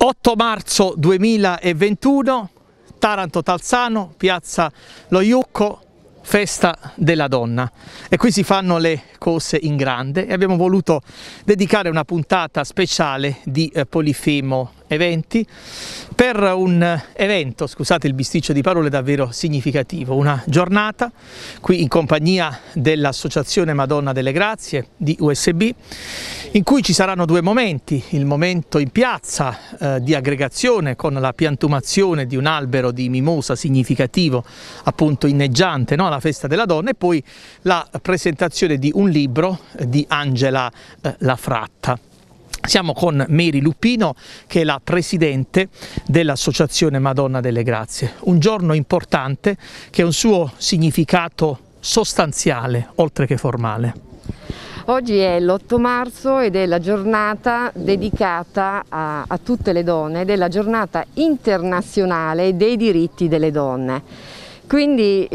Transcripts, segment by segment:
8 marzo 2021, Taranto Talzano, piazza Lo Iucco, festa della donna, e qui si fanno le cose in grande e abbiamo voluto dedicare una puntata speciale di Polifemo Eventi per un evento, scusate il bisticcio di parole, davvero significativo, una giornata qui in compagnia dell'Associazione Madonna delle Grazie di USB, in cui ci saranno due momenti: il momento in piazza di aggregazione con la piantumazione di un albero di mimosa significativo, appunto inneggiante, no? La festa della donna, e poi la presentazione di un libro di Angela Lafratta. Siamo con Mary Lupino, che è la presidente dell'Associazione Madonna delle Grazie. Un giorno importante che ha un suo significato sostanziale, oltre che formale. Oggi è l'8 marzo ed è la giornata dedicata a tutte le donne, ed è la giornata internazionale dei diritti delle donne. Quindi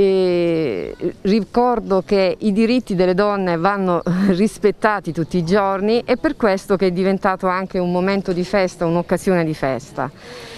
ricordo che i diritti delle donne vanno rispettati tutti i giorni, e per questo che è diventato anche un momento di festa, un'occasione di festa.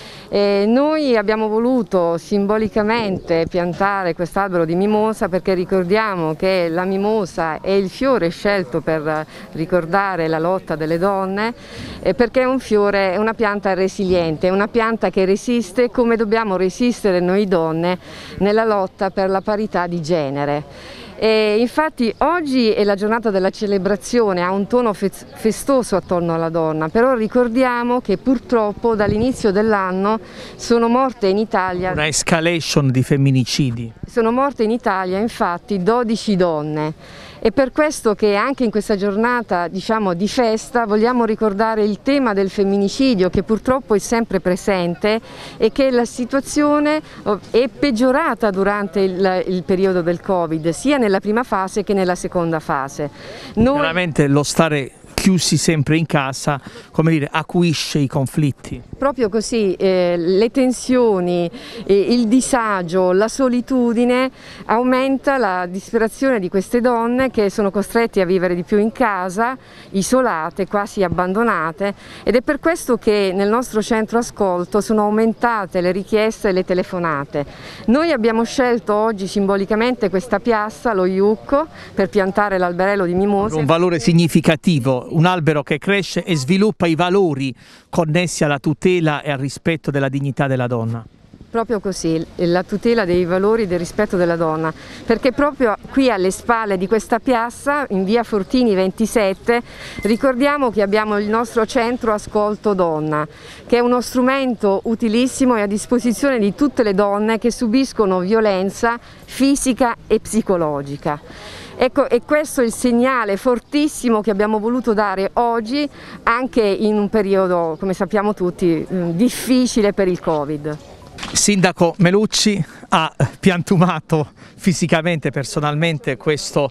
Noi abbiamo voluto simbolicamente piantare quest'albero di mimosa perché ricordiamo che la mimosa è il fiore scelto per ricordare la lotta delle donne, perché è un fiore, è una pianta resiliente, è una pianta che resiste come dobbiamo resistere noi donne nella lotta per la parità di genere. E infatti oggi è la giornata della celebrazione, ha un tono festoso attorno alla donna, però ricordiamo che purtroppo dall'inizio dell'anno sono morte in Italia... Una escalation di femminicidi. Sono morte in Italia infatti 12 donne. È per questo che anche in questa giornata, diciamo, di festa vogliamo ricordare il tema del femminicidio, che purtroppo è sempre presente e che la situazione è peggiorata durante il periodo del Covid, sia nella prima fase che nella seconda fase. Veramente lo stare chiusi sempre in casa, come dire, acuisce i conflitti. Proprio così, le tensioni, il disagio, la solitudine aumenta la disperazione di queste donne che sono costrette a vivere di più in casa, isolate, quasi abbandonate, ed è per questo che nel nostro centro ascolto sono aumentate le richieste e le telefonate. Noi abbiamo scelto oggi simbolicamente questa piazza, Lo Iucco, per piantare l'alberello di mimosa. Un valore significativo, un albero che cresce e sviluppa i valori connessi alla tutela e al rispetto della dignità della donna. Proprio così, la tutela dei valori del rispetto della donna, perché proprio qui alle spalle di questa piazza, in via Fortini 27, ricordiamo che abbiamo il nostro centro Ascolto Donna, che è uno strumento utilissimo e a disposizione di tutte le donne che subiscono violenza fisica e psicologica. Ecco, e questo è il segnale fortissimo che abbiamo voluto dare oggi, anche in un periodo, come sappiamo tutti, difficile per il Covid. Sindaco Melucci ha piantumato fisicamente, personalmente, questo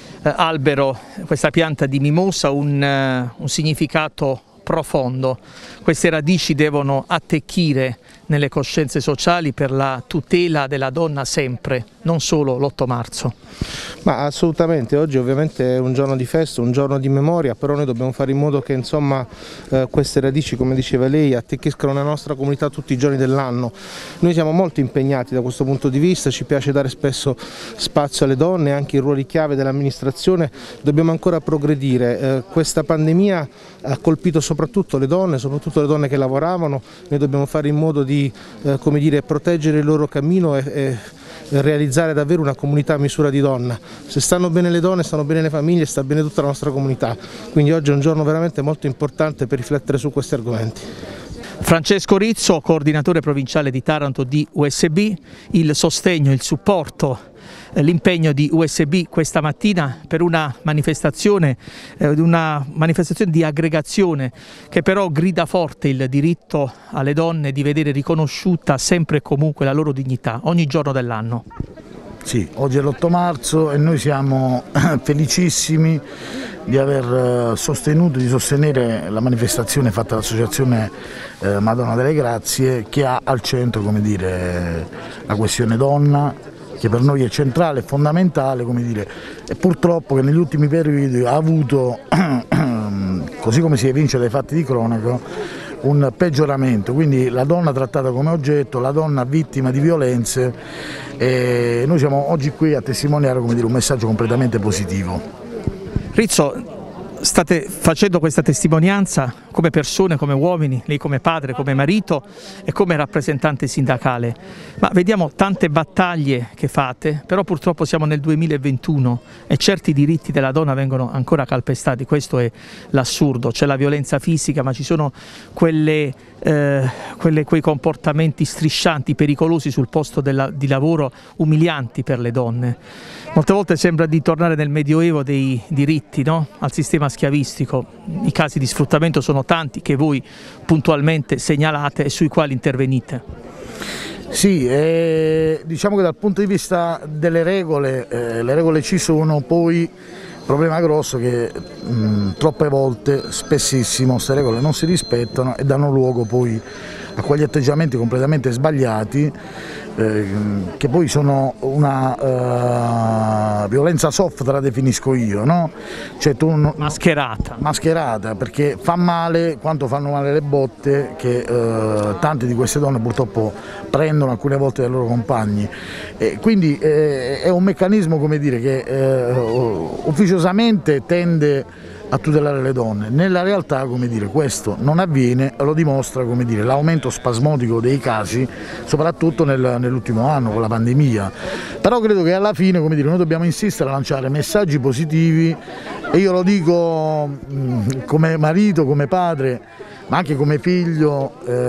albero, questa pianta di mimosa, un significato profondo. Queste radici devono attecchire nelle coscienze sociali per la tutela della donna sempre, non solo l'8 marzo. Ma assolutamente, oggi ovviamente è un giorno di festa, un giorno di memoria, però noi dobbiamo fare in modo che insomma queste radici, come diceva lei, attecchiscano la nostra comunità tutti i giorni dell'anno. Noi siamo molto impegnati da questo punto di vista, ci piace dare spesso spazio alle donne, anche i ruoli chiave dell'amministrazione, dobbiamo ancora progredire. Questa pandemia ha colpito soprattutto le donne che lavoravano, noi dobbiamo fare in modo di come dire, proteggere il loro cammino e realizzare davvero una comunità a misura di donna. Se stanno bene le donne, stanno bene le famiglie, sta bene tutta la nostra comunità. Quindi oggi è un giorno veramente molto importante per riflettere su questi argomenti. Francesco Rizzo, coordinatore provinciale di Taranto di USB, il sostegno, il supporto, l'impegno di USB questa mattina per una manifestazione di aggregazione che però grida forte il diritto alle donne di vedere riconosciuta sempre e comunque la loro dignità ogni giorno dell'anno. Sì, oggi è l'8 marzo e noi siamo felicissimi di aver sostenuto, di sostenere la manifestazione fatta dall'Associazione Madonna delle Grazie, che ha al centro, come dire, la questione donna, che per noi è centrale, è fondamentale, come dire, e purtroppo che negli ultimi periodi ha avuto, così come si evince dai fatti di cronaca, un peggioramento, quindi la donna trattata come oggetto, la donna vittima di violenze, e noi siamo oggi qui a testimoniare, come dire, un messaggio completamente positivo. Rizzo, state facendo questa testimonianza come persone, come uomini, lei come padre, come marito e come rappresentante sindacale, ma vediamo tante battaglie che fate, però purtroppo siamo nel 2021 e certi diritti della donna vengono ancora calpestati, questo è l'assurdo, c'è la violenza fisica, ma ci sono quei comportamenti striscianti, pericolosi sul posto di lavoro, umilianti per le donne. Molte volte sembra di tornare nel medioevo dei diritti, no? Al sistema schiavistico. I casi di sfruttamento sono tanti che voi puntualmente segnalate e sui quali intervenite. Sì, diciamo che dal punto di vista delle regole, le regole ci sono, poi il problema grosso è che troppe volte, spessissimo, queste regole non si rispettano e danno luogo poi a quegli atteggiamenti completamente sbagliati, che poi sono una violenza soft, la definisco io, no? Cioè mascherata, perché fa male quanto fanno male le botte che tante di queste donne purtroppo prendono alcune volte dai loro compagni, quindi è un meccanismo, come dire, che ufficiosamente tende a tutelare le donne. Nella realtà, come dire, questo non avviene, lo dimostra, come dire, l'aumento spasmodico dei casi, soprattutto nell'ultimo anno con la pandemia. Però credo che alla fine, come dire, noi dobbiamo insistere a lanciare messaggi positivi, e io lo dico come marito, come padre, ma anche come figlio.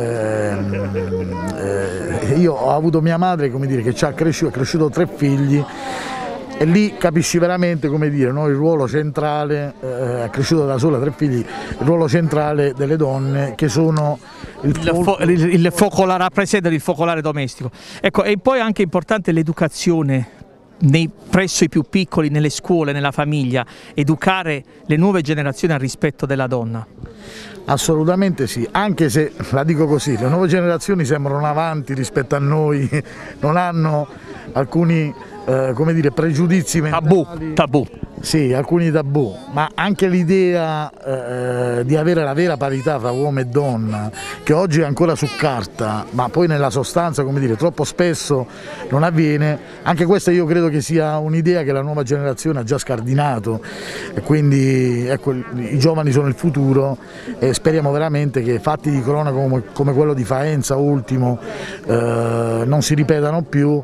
Io ho avuto mia madre, come dire, che ha cresciuto 3 figli, e lì capisci veramente, come dire, no, il ruolo centrale, ha cresciuto da sola 3 figli, il ruolo centrale delle donne, che sono il focolare, rappresentano il focolare domestico. Ecco, e poi è anche importante l'educazione presso i più piccoli, nelle scuole, nella famiglia, educare le nuove generazioni al rispetto della donna. Assolutamente sì, anche se, la dico così, le nuove generazioni sembrano avanti rispetto a noi, non hanno alcuni come dire, pregiudizi mentali. Tabù. Sì, alcuni tabù, ma anche l'idea di avere la vera parità fra uomo e donna, che oggi è ancora su carta, ma poi nella sostanza, come dire, troppo spesso non avviene. Anche questa io credo che sia un'idea che la nuova generazione ha già scardinato, e quindi ecco, i giovani sono il futuro, e speriamo veramente che fatti di cronaca come quello di Faenza ultimo non si ripetano più.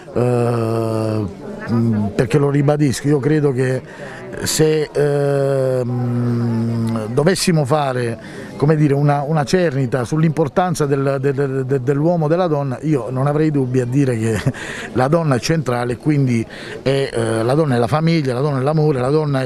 Perché lo ribadisco, io credo che se dovessimo fare, come dire, una cernita sull'importanza dell'uomo, della donna, io non avrei dubbi a dire che la donna è centrale, quindi la donna è la famiglia, la donna è l'amore, la donna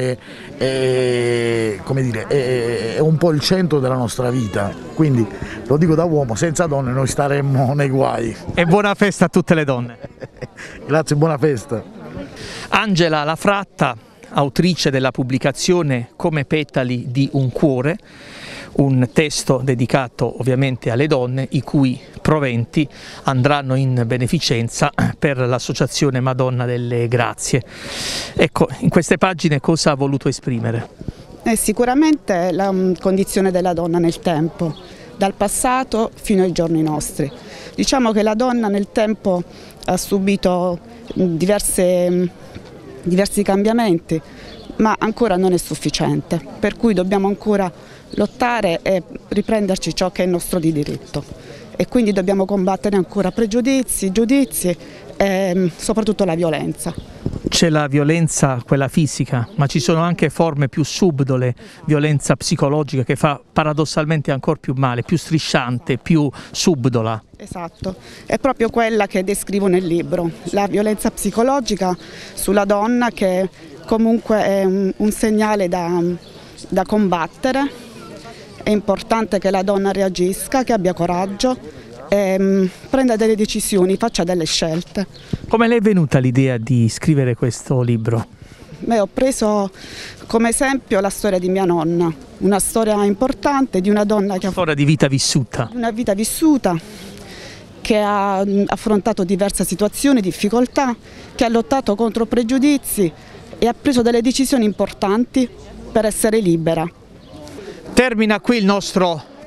come dire, è un po' il centro della nostra vita, quindi lo dico da uomo, senza donne noi staremmo nei guai. E buona festa a tutte le donne. Grazie, buona festa. Angela Lafratta, autrice della pubblicazione Come petali di un cuore, un testo dedicato ovviamente alle donne, i cui proventi andranno in beneficenza per l'associazione Madonna delle Grazie. Ecco, in queste pagine cosa ha voluto esprimere? Sicuramente la condizione della donna nel tempo, dal passato fino ai giorni nostri. Diciamo che la donna nel tempo ha subito diversi cambiamenti, ma ancora non è sufficiente, per cui dobbiamo ancora lottare e riprenderci ciò che è nostro di diritto, e quindi dobbiamo combattere ancora pregiudizi, giudizi e soprattutto la violenza. C'è la violenza, quella fisica, ma ci sono anche forme più subdole, violenza psicologica, che fa paradossalmente ancora più male, più strisciante, più subdola. Esatto, è proprio quella che descrivo nel libro, la violenza psicologica sulla donna, che comunque è un segnale da combattere. È importante che la donna reagisca, che abbia coraggio, prenda delle decisioni, faccia delle scelte. Come le è venuta l'idea di scrivere questo libro? Ho preso come esempio la storia di mia nonna, una storia importante di una donna che ha storia di vita vissuta. Una vita vissuta, che ha affrontato diverse situazioni, difficoltà, che ha lottato contro pregiudizi e ha preso delle decisioni importanti per essere libera. Termina qui il nostro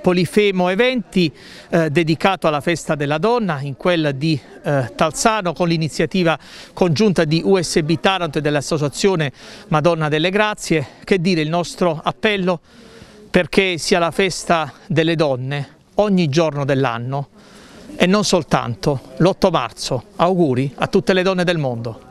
Polifemo Eventi dedicato alla festa della donna, in quella di Talzano, con l'iniziativa congiunta di USB Taranto e dell'Associazione Madonna delle Grazie. Che dire, il nostro appello perché sia la festa delle donne ogni giorno dell'anno e non soltanto l'8 marzo. Auguri a tutte le donne del mondo.